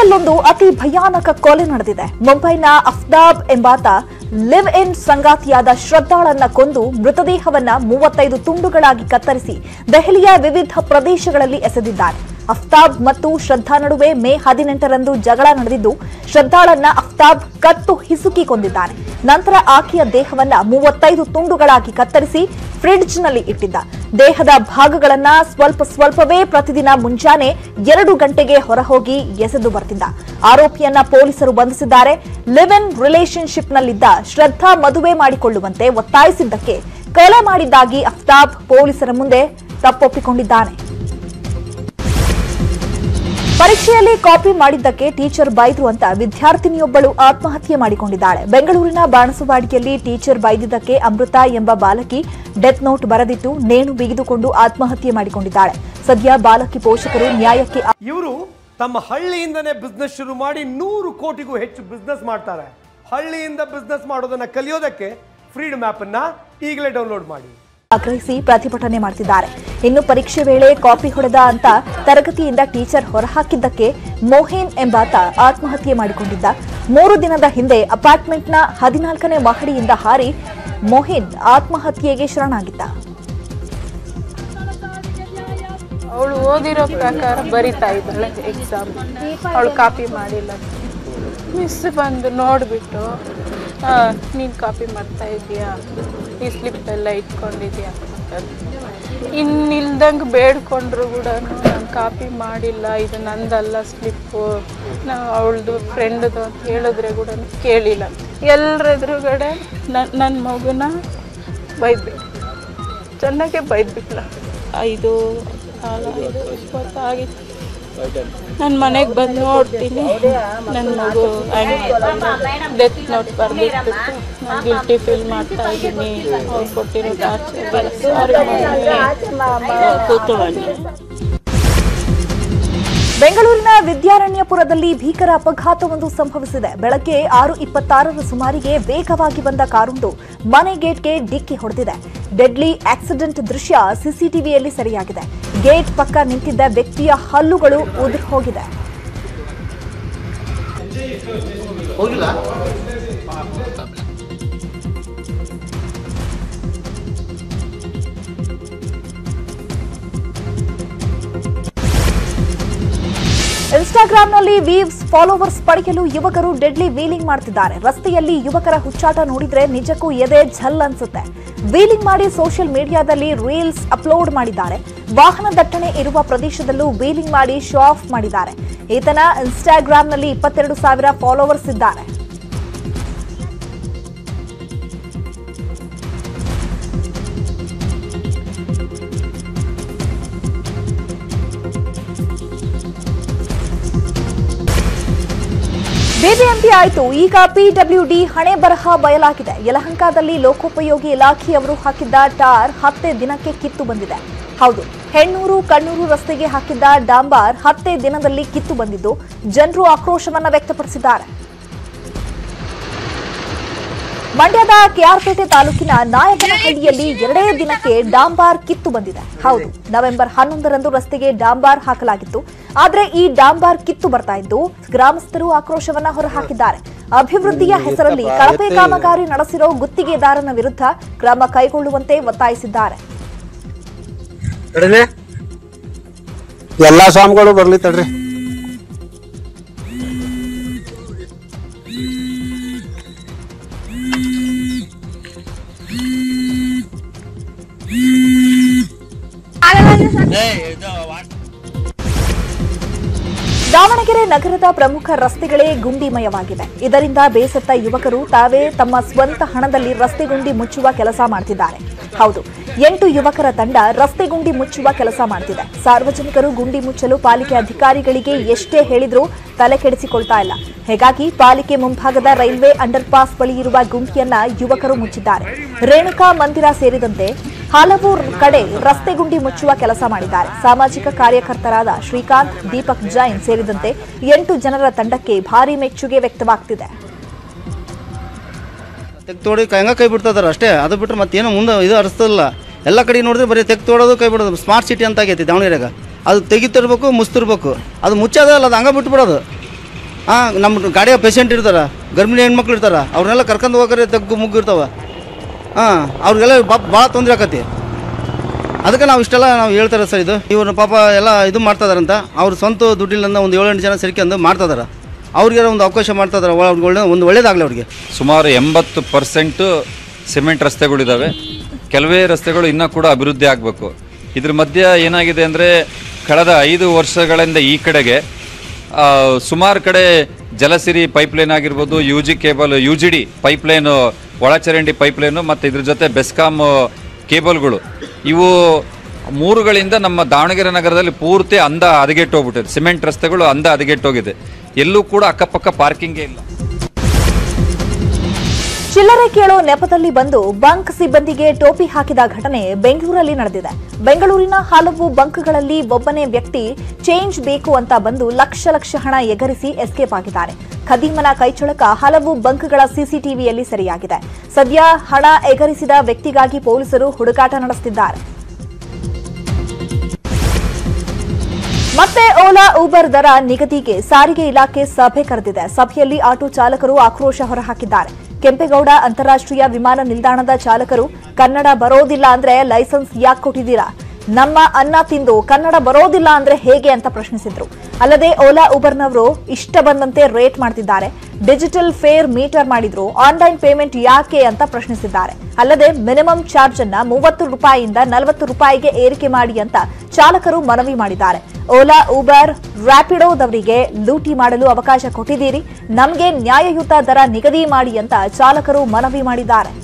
ಮುಂಬೈಯಲ್ಲೊಂದು ಅತಿ ಭಯಾನಕ ಕೊಲೆ ನಡೆದಿದೆ. ಮುಂಬೈನ ಅಫ್ತಾಬ್ ಎಂಬಾತ ಲಿವ್ ಇನ್ ಸಂಗಾತಿಯಾದ ಶ್ರದ್ಧಾಳನ್ನ ಕೊಂದು ಮೃತದೇಹವನ್ನ 35 ತುಂಡುಗಳಾಗಿ ಕತ್ತರಿಸಿ ದೆಹಲಿಯ ವಿವಿಧ ಪ್ರದೇಶಗಳಲ್ಲಿ ಎಸೆದಿದ್ದಾನೆ. ಅಫ್ತಾಬ್ ಮತ್ತು ಶ್ರದ್ಧಾ ನಡುವೆ ಮೇ 18ರಂದು ಜಗಳ ನಡೆದಿದ್ದು ಶ್ರದ್ಧಾಳನ್ನ ಅಫ್ತಾಬ್ ಕತ್ತು ಹಿಸುಕಿ ಕೊಂದಿದ್ದಾನೆ. ನಂತರ ಆಕೆಯ ದೇಹವನ್ನ 35 ತುಂಡುಗಳಾಗಿ ಕತ್ತರಿಸಿ ಫ್ರಿಡ್ಜ್ನಲ್ಲಿ ಇಟ್ಟಿದ್ದ. ದೇಹದ ಭಾಗಗಳನ್ನ ಸ್ವಲ್ಪವೇ ಪ್ರತಿದಿನ ಮುಂಜಾನೆ 2 ಗಂಟೆಗೆ ಹೊರಹೋಗಿ ಎಸೆದು ಬರ್ತಿದ್ದ. ಆರೋಪಿಯನ್ನ ಪೊಲೀಸರು ಬಂಧಿಸಿದ್ದಾರೆ. ಲಿವ್ ಇನ್ ರಿಲೇಶನ್ಶಿಪ್ನಲ್ಲಿದ್ದ ಶ್ರದ್ಧಾ ಮದುವೆ ಮಾಡಿಕೊಳ್ಳುವಂತೆ ಒತ್ತಾಯಿಸಿದ್ದಕ್ಕೆ ಕೊಲೆ ಮಾಡಿದ್ದಾಗಿ ಅಫ್ತಾಬ್ ಪೊಲೀಸರ ಮುಂದೆ ತಪ್ಪೊಪ್ಪಿಕೊಂಡಿದ್ದಾನೆ. ಪರೀಕ್ಷೆಯಲ್ಲಿ ಕಾಪಿ ಮಾಡಿದ್ದಕ್ಕೆ ಟೀಚರ್ ಬೈದ್ರು ಅಂತ ವಿದ್ಯಾರ್ಥಿನಿಯೊಬ್ಬಳು ಆತ್ಮಹತ್ಯೆ ಮಾಡಿಕೊಂಡಿದ್ದಾಳೆ. ಬೆಂಗಳೂರಿನ ಬಾಣಸವಾಡಿಯಲ್ಲಿ ಟೀಚರ್ ಬೈದಿದ್ದಕ್ಕೆ ಅಮೃತ ಎಂಬ ಬಾಲಕಿ ಡೆತ್ ನೋಟ್ ಬರೆದಿಟ್ಟು ನೇಣು ಬಿಗಿದುಕೊಂಡು ಆತ್ಮಹತ್ಯೆ ಮಾಡಿಕೊಂಡಿದ್ದಾಳೆ. ಸದ್ಯ ಬಾಲಕಿ ಪೋಷಕರು ನ್ಯಾಯಕ್ಕೆ ಇವರು ತಮ್ಮ ಹಳ್ಳಿಯಿಂದನೇ ಬಿಸ್ನೆಸ್ ಶುರು ಮಾಡಿ 100 ಕೋಟಿಗೂ ಹೆಚ್ಚು ಬಿಸ್ನೆಸ್ ಮಾಡ್ತಾರೆ. ಹಳ್ಳಿಯಿಂದ ಬಿಸ್ನೆಸ್ ಮಾಡೋದನ್ನ ಕಲಿಯೋದಕ್ಕೆ ಫ್ರೀಡಮ್ ಆಪ್ ಅನ್ನ ಈಗಲೇ ಡೌನ್ಲೋಡ್ ಮಾಡಿ. ಆಗ್ರಹಿಸಿ ಪ್ರತಿಭಟನೆ ಮಾಡುತ್ತಿದ್ದಾರೆ. ಇನ್ನು ಪರೀಕ್ಷೆ ವೇಳೆ ಕಾಪಿ ಹೊಡೆದ ಅಂತ ತರಗತಿಯಿಂದ ಟೀಚರ್ ಹೊರಹಾಕಿದ್ದಕ್ಕೆ ಮೋಹಿನ್ ಎಂಬಾತ ಆತ್ಮಹತ್ಯೆ ಮಾಡಿಕೊಂಡಿದ್ದ. 3 ದಿನದ ಹಿಂದೆ ಅಪಾರ್ಟ್ಮೆಂಟ್ನ 14ನೇ ಮಹಡಿಯಿಂದ ಹಾರಿ ಮೋಹಿನ್ ಆತ್ಮಹತ್ಯೆಗೆ ಶರಣಾಗಿದ್ದ. ಅವಳು ಓದಿರೋ ಪ್ರಕಾರ ಬರಿತಾ ಇದ್ದಾಳೆ ಎಕ್ಸಾಮ್. ಅವಳು ಕಾಪಿ ಮಾಡಿಲ್ಲ. ಮಿಸ್ ಬಂದು ನೋಡಿಬಿಟ್ಟು ನೀನು ಕಾಪಿ ಮಾಡ್ತಾ ಇದೀಯಾ, ಈ ಸ್ಲಿಪ್ ಎಲ್ಲ ಇಟ್ಕೊಂಡಿದ್ಯಾ, ಇನ್ನಿಲ್ದಂಗೆ ಬೇಡ್ಕೊಂಡ್ರು ಕೂಡ ನಾನು ಕಾಪಿ ಮಾಡಿಲ್ಲ, ಇದು ನಂದಲ್ಲ ಸ್ಲಿಪ್ಪು, ಅವಳದು ಫ್ರೆಂಡ್ದು ಅಂತ ಹೇಳಿದ್ರೆ ಕೂಡ ಕೇಳಿಲ್ಲ. ಎಲ್ಲರ ಎದುರುಗಡೆ ನನ್ನ ಮಗುನ ಬೈದ್ಬಿಟ್ಟು ಚೆನ್ನಾಗೆ ಬೈದ್ಬಿಟ್ಲ. 5:20 ಆಗಿತ್ತು. ನನ್ನ ಮನೆಗೆ ಬಂದು ನೋಡ್ತೀನಿ, ನನ್ನ ಮಗು ಡೆತ್ ನೋಟ್ ಬರೆದಿಟ್ಬಿಟ್ಟು ನಾನು ಗಿಲ್ಟಿ ಫೀಲ್ ಮಾಡ್ತಾ ಇದ್ದೀನಿ, ಅವ್ರು ಕೊಟ್ಟಿರೋ ಟಾರ್ಚರ್ಗೆಲ್ಲ ಸಾರಿ ಕೂತ್ಕೊಳ್ಳಿ. ಬೆಂಗಳೂರಿನ ವಿದ್ಯಾರಣ್ಯಪುರದಲ್ಲಿ ಭೀಕರ ಅಪಘಾತವೊಂದು ಸಂಭವಿಸಿದೆ. ಬೆಳಗ್ಗೆ 6:26ರ ಸುಮಾರಿಗೆ ವೇಗವಾಗಿ ಬಂದ ಕಾರೊಂದು ಮನೆ ಗೇಟ್ಗೆ ಡಿಕ್ಕಿ ಹೊಡೆದಿದೆ. ಡೆಡ್ಲಿ ಆಕ್ಸಿಡೆಂಟ್ ದೃಶ್ಯ ಸಿಸಿಟಿವಿಯಲ್ಲಿ ಸೆರೆಯಾಗಿದೆ. ಗೇಟ್ ಪಕ್ಕ ನಿಂತಿದ್ದ ವ್ಯಕ್ತಿಯ ಹಲ್ಲುಗಳು ಉದುರಿ ಹೋಗಿದೆ. ಇನ್ಸ್ಟಾಗ್ರಾಂನಲ್ಲಿ ವೀವ್ಸ್ ಫಾಲೋವರ್ಸ್ ಪಡೆಯಲು ಯುವಕರು ಡೆಡ್ಲಿ ವೀಲಿಂಗ್ ಮಾಡ್ತಿದ್ದಾರೆ. ರಸ್ತೆಯಲ್ಲಿ ಯುವಕರ ಹುಚ್ಚಾಟ ನೋಡಿದ್ರೆ ನಿಜಕ್ಕೂ ಎದೆ ಝಲ್ ಅನ್ಸುತ್ತೆ. ವೀಲಿಂಗ್ ಮಾಡಿ ಸೋಷಿಯಲ್ ಮೀಡಿಯಾದಲ್ಲಿ ರೀಲ್ಸ್ ಅಪ್ಲೋಡ್ ಮಾಡಿದ್ದಾರೆ. ವಾಹನ ದಟ್ಟಣೆ ಇರುವ ಪ್ರದೇಶದಲ್ಲೂ ವೀಲಿಂಗ್ ಮಾಡಿ ಶೋ ಆಫ್ ಮಾಡಿದ್ದಾರೆ. ಈತನ ಇನ್ಸ್ಟಾಗ್ರಾಂನಲ್ಲಿ 22,000 ಫಾಲೋವರ್ಸ್ ಇದ್ದಾರೆ. ಬಿಬಿಎಂಪಿ ಆಯಿತು, ಈಗ ಪಿಡಬ್ಲ್ಯೂಡಿ ಹಣೆ ಬರಹ ಬಯಲಾಗಿದೆ. ಯಲಹಂಕದಲ್ಲಿ ಲೋಕೋಪಯೋಗಿ ಇಲಾಖೆಯವರು ಹಾಕಿದ್ದ ಟಾರ್ 10 ದಿನಕ್ಕೆ ಕಿತ್ತು ಬಂದಿದೆ. ಹೌದು, ಹೆಣ್ಣೂರು ಕಣ್ಣೂರು ರಸ್ತೆಗೆ ಹಾಕಿದ್ದ ಡಾಂಬಾರ್ 10 ದಿನದಲ್ಲಿ ಕಿತ್ತು ಬಂದಿದ್ದು ಜನರು ಆಕ್ರೋಶವನ್ನ ವ್ಯಕ್ತಪಡಿಸಿದ್ದಾರೆ. ಮಂಡ್ಯದ ಕೆಆರ್ಪೇಟೆ ತಾಲೂಕಿನ ನಾಯಕನಹಳ್ಳಿಯಲ್ಲಿ 2 ದಿನಕ್ಕೆ ಡಾಂಬಾರ್ ಕಿತ್ತು ಬಂದಿದೆ. ಹೌದು, ನವೆಂಬರ್ 11ರಂದು ರಸ್ತೆಗೆ ಡಾಂಬಾರ್ ಹಾಕಲಾಗಿತ್ತು. ಆದರೆ ಈ ಡಾಂಬಾರ್ ಕಿತ್ತು ಬರ್ತಾ ಇದ್ದು ಗ್ರಾಮಸ್ಥರು ಆಕ್ರೋಶವನ್ನ ಹೊರಹಾಕಿದ್ದಾರೆ. ಅಭಿವೃದ್ಧಿಯ ಹೆಸರಲ್ಲಿ ಕಳಪೆ ಕಾಮಗಾರಿ ನಡೆಸಿರೋ ಗುತ್ತಿಗೆದಾರನ ವಿರುದ್ಧ ಕ್ರಮ ಕೈಗೊಳ್ಳುವಂತೆ ಒತ್ತಾಯಿಸಿದ್ದಾರೆ. ಎಲ್ಲಾ ಸ್ವಾಮಿಗಳು ಬರ್ಲಿ ತಡ್ರಿ. ದಾವಣಗೆರೆ ನಗರದ ಪ್ರಮುಖ ರಸ್ತೆಗಳೇ ಗುಂಡಿಮಯವಾಗಿವೆ. ಇದರಿಂದ ಬೇಸತ್ತ ಯುವಕರು ತಾವೇ ತಮ್ಮ ಸ್ವಂತ ಹಣದಲ್ಲಿ ರಸ್ತೆ ಗುಂಡಿ ಮುಚ್ಚುವ ಕೆಲಸ ಮಾಡ್ತಿದ್ದಾರೆ. ಹೌದು, 8 ಯುವಕರ ತಂಡ ರಸ್ತೆ ಗುಂಡಿ ಮುಚ್ಚುವ ಕೆಲಸ ಮಾಡ್ತಿದೆ. ಸಾರ್ವಜನಿಕರು ಗುಂಡಿ ಮುಚ್ಚಲು ಪಾಲಿಕೆ ಅಧಿಕಾರಿಗಳಿಗೆ ಎಷ್ಟೇ ಹೇಳಿದ್ರೂ ತಲೆ ಕೆಡಿಸಿಕೊಳ್ತಾ ಇಲ್ಲ. ಹೀಗಾಗಿ ಪಾಲಿಕೆ ಮುಂಭಾಗದ ರೈಲ್ವೆ ಅಂಡರ್ ಪಾಸ್ ಬಳಿ ಇರುವ ಗುಂಡಿಯನ್ನ ಯುವಕರು ಮುಚ್ಚಿದ್ದಾರೆ. ರೇಣುಕಾ ಮಂದಿರ ಸೇರಿದಂತೆ ಹಲವು ಕಡೆ ರಸ್ತೆ ಗುಂಡಿ ಮುಚ್ಚುವ ಕೆಲಸ ಮಾಡಿದ್ದಾರೆ. ಸಾಮಾಜಿಕ ಕಾರ್ಯಕರ್ತರಾದ ಶ್ರೀಕಾಂತ್, ದೀಪಕ್ ಜೈನ್ ಸೇರಿದಂತೆ 8 ಜನರ ತಂಡಕ್ಕೆ ಭಾರಿ ಮೆಚ್ಚುಗೆ ವ್ಯಕ್ತವಾಗ್ತಿದೆ. ತೋಡಿ ಕೈ ಬಿಡ್ತಿದಾರೆ ಅಷ್ಟೇ, ಅದು ಬಿಟ್ಟರೆ ಮತ್ತೇನು ಮುಂದೆ ಇದು ಅನಿಸ್ತಲ್ಲ. ಎಲ್ಲ ಕಡೆ ನೋಡಿದ್ರೆ ಬರೀ ತೋಡೋದು ಕೈ ಬಿಡೋದು. ಸ್ಮಾರ್ಟ್ ಸಿಟಿ ಅಂತ ಆಗೈತಿ ದಾವಣಗೆರೆಗೆ. ಅದು ತೆಗಿತಿರ್ಬೇಕು, ಮುಚ್ತಿರ್ಬೇಕು. ಅದು ಮುಚ್ಚೋದಲ್ಲ, ಅದು ಹಂಗೆ ಬಿಟ್ಬಿಡೋದು. ನಮ್ಮ ಗಾಡಿಯ ಪೇಷಂಟ್ ಇರ್ತಾರೆ, ಗರ್ಭಿಣಿ ಹೆಣ್ಮಕ್ಳು ಇರ್ತಾರೆ, ಅವ್ರನ್ನೆಲ್ಲ ಕರ್ಕೊಂಡು ಹೋಗ್ರೆ ತಗ್ಗು ಮುಗ್ಗು ಇರ್ತಾವೆ. ಅವ್ರಿಗೆಲ್ಲ ಭಾಳ ತೊಂದರೆ ಆಕತಿ. ಅದಕ್ಕೆ ನಾವು ಇಷ್ಟೆಲ್ಲ ನಾವು ಹೇಳ್ತಾರೆ ಸರ್. ಇವ್ರ ಪಾಪ ಎಲ್ಲ ಇದು ಮಾಡ್ತಾಯಿದಾರಂತ, ಅವ್ರ ಸ್ವಂತ ದುಡ್ಡಿಲ್ಲಂದ ಒಂದು 7-8 ಜನ ಸೇರ್ಕೊಂಡು ಮಾಡ್ತಾಯಿದ್ದಾರೆ. ಅವ್ರಿಗೆ ಒಂದು ಅವಕಾಶ ಮಾಡ್ತಾಯಿದ್ದಾರೆ, ಒಂದು ಒಳ್ಳೇದಾಗಲಿ ಅವ್ರಿಗೆ. ಸುಮಾರು 80% ಸಿಮೆಂಟ್ ರಸ್ತೆಗಳಿದ್ದಾವೆ. ಕೆಲವೇ ರಸ್ತೆಗಳು ಇನ್ನೂ ಕೂಡ ಅಭಿವೃದ್ಧಿ ಆಗಬೇಕು. ಇದ್ರ ಮಧ್ಯೆ ಏನಾಗಿದೆ ಅಂದರೆ ಕಳೆದ 5 ವರ್ಷಗಳಿಂದ ಈ ಕಡೆಗೆ ಸುಮಾರು ಕಡೆ ಜಲಸಿರಿ ಪೈಪ್ಲೈನ್ ಆಗಿರ್ಬೋದು, UGD ಪೈಪ್ಲೈನು, ಒಳಚರಂಡಿ ಪೈಪ್ಲೈನು ಮತ್ತು ಇದ್ರ ಜೊತೆ ಬೆಸ್ಕಾಮ್ ಕೇಬಲ್ಗಳು, ಇವು 3ಗಳಿಂದ ನಮ್ಮ ದಾವಣಗೆರೆ ನಗರದಲ್ಲಿ ಪೂರ್ತಿ ಅಂದ ಹದಗೆಟ್ಟೋಗ್ಬಿಟ್ಟಿದೆ. ಸಿಮೆಂಟ್ ರಸ್ತೆಗಳು ಅಂದ ಹದಗೆಟ್ಟೋಗಿದೆ. ಎಲ್ಲೂ ಕೂಡ ಅಕ್ಕಪಕ್ಕ ಪಾರ್ಕಿಂಗೇ ಇಲ್ಲ. ಚಿಲ್ಲರೆ ಕೇಳೋ ನೆಪದಲ್ಲಿ ಬಂದು ಬಂಕ್ ಸಿಬ್ಬಂದಿಗೆ ಟೋಪಿ ಹಾಕಿದ ಘಟನೆ ಬೆಂಗಳೂರಲ್ಲಿ ನಡೆದಿದೆ. ಬೆಂಗಳೂರಿನ ಹಲವು ಬಂಕ್ಗಳಲ್ಲಿ ಒಬ್ಬನೇ ವ್ಯಕ್ತಿ ಚೇಂಜ್ ಬೇಕು ಅಂತ ಬಂದು ಲಕ್ಷ ಹಣ ಎಗರಿಸಿ ಎಸ್ಕೇಪ್ ಆಗಿದ್ದಾರೆ. ಖದೀಮನ ಕೈಚಳಕ ಹಲವು ಬಂಕ್ಗಳ ಸಿಸಿಟಿವಿಯಲ್ಲಿ ಸೆರೆಯಾಗಿದೆ. ಸದ್ಯ ಹಣ ಎಗರಿಸಿದ ವ್ಯಕ್ತಿಗಾಗಿ ಪೊಲೀಸರು ಹುಡುಕಾಟ ನಡೆಸುತ್ತಿದ್ದಾರೆ. ಮತ್ತೆ ಓಲಾ ಊಬರ್ ದರ ನಿಗದಿಗೆ ಸಾರಿಗೆ ಇಲಾಖೆ ಸಭೆ ಕರೆದಿದೆ. ಸಭೆಯಲ್ಲಿ ಆಟೋ ಚಾಲಕರು ಆಕ್ರೋಶ ಹೊರಹಾಕಿದ್ದಾರೆ. ಕೆಂಪೇಗೌಡ ಅಂತಾರಾಷ್ಟ್ರೀಯ ವಿಮಾನ ನಿಲ್ದಾಣದ ಚಾಲಕರು ಕನ್ನಡ ಬರೋದಿಲ್ಲ ಅಂದ್ರೆ ಲೈಸೆನ್ಸ್ ಯಾಕೆ ಕೊಟ್ಟಿದ್ದೀರಾ? ನಮ್ಮ ಅನ್ನ ತಿಂದು ಕನ್ನಡ ಬರೋದಿಲ್ಲ ಅಂದ್ರೆ ಹೇಗೆ ಅಂತ ಪ್ರಶ್ನಿಸಿದ್ರು. ಅಲ್ಲದೆ ಓಲಾ ಊಬರ್ನವರು ಇಷ್ಟ ಬಂದಂತೆ ರೇಟ್ ಮಾಡ್ತಿದ್ದಾರೆ, ಡಿಜಿಟಲ್ ಫೇರ್ ಮೀಟರ್ ಮಾಡಿದ್ರು, ಆನ್ಲೈನ್ ಪೇಮೆಂಟ್ ಯಾಕೆ ಅಂತ ಪ್ರಶ್ನಿಸಿದ್ದಾರೆ. ಅಲ್ಲದೆ ಮಿನಿಮಮ್ ಚಾರ್ಜ್ ಅನ್ನ 30 ರೂಪಾಯಿಯಿಂದ 40 ರೂಪಾಯಿಗೆ ಏರಿಕೆ ಮಾಡಿ ಅಂತ ಚಾಲಕರು ಮನವಿ ಮಾಡಿದ್ದಾರೆ. ಓಲಾ ಊಬರ್ ರ್ಯಾಪಿಡೋದವರಿಗೆ ಲೂಟಿ ಮಾಡಲು ಅವಕಾಶ ಕೊಟ್ಟಿದ್ದೀರಿ, ನಮಗೆ ನ್ಯಾಯಯುತ ದರ ನಿಗದಿ ಮಾಡಿ ಅಂತ ಚಾಲಕರು ಮನವಿ ಮಾಡಿದ್ದಾರೆ.